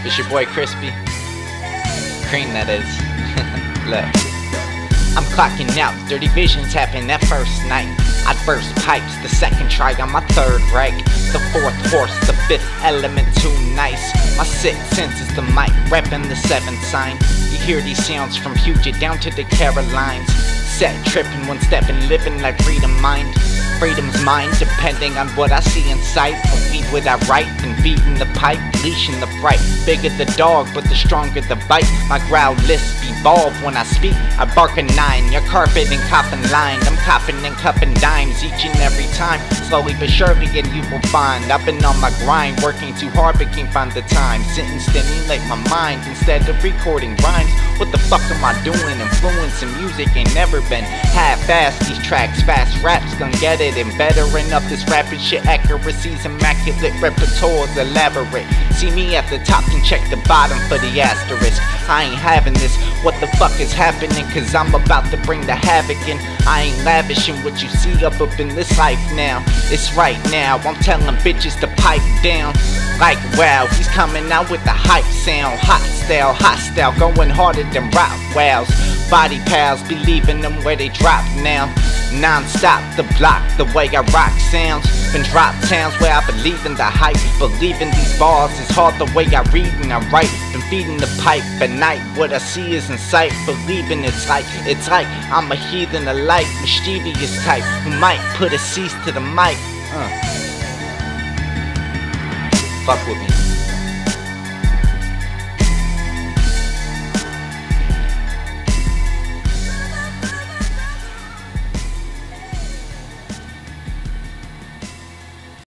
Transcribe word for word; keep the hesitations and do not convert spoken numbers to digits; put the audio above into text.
It's your boy Crispy. Cream, that is. Look. I'm clocking out, dirty visions happen that first night. I'd burst pipes, the second try on my third rake. The fourth horse, the fifth element, too nice. My sixth sense is the mic, reppin' the seventh sign. You hear these sounds from Puget down to the Carolines. Set trippin', one steppin', living like freedom mind. Freedom's mine, depending on what I see in sight. I'll feed what I write, and feeding the pipe, leashing the fright. Bigger the dog, but the stronger the bite. My growl lisp evolve when I speak. I bark a nine, your carpet and coffin lined. I'm copping and cupping dimes each and every time. Slowly but surely, and you will find I've been on my grind, working too hard but can't find the time. Sitting stimulate my mind instead of recording rhymes. What the fuck am I doing? Influencing music ain't never been half-assed. These tracks, fast raps, gonna get it. And bettering up this rapid shit, accuracy's immaculate, repertoire's elaborate. See me at the top and check the bottom for the asterisk. I ain't having this, what the fuck is happening? Cause I'm about to bring the havoc in. I ain't lavishing what you see up up in this life now. It's right now, I'm telling bitches to pipe down. Like wow, he's coming out with the hype sound. Hot style, hostile, going harder than rock wows. Body pals, believing them where they drop now. Non-stop, the block, the way I rock sounds. Been drop towns where I believe in the hype. Believing these bars is hard the way I read and I write. Been feeding the pipe at night, what I see is in sight. Believing it's like, it's like I'm a heathen alike, mischievous type who might put a cease to the mic. uh. Fuck with me.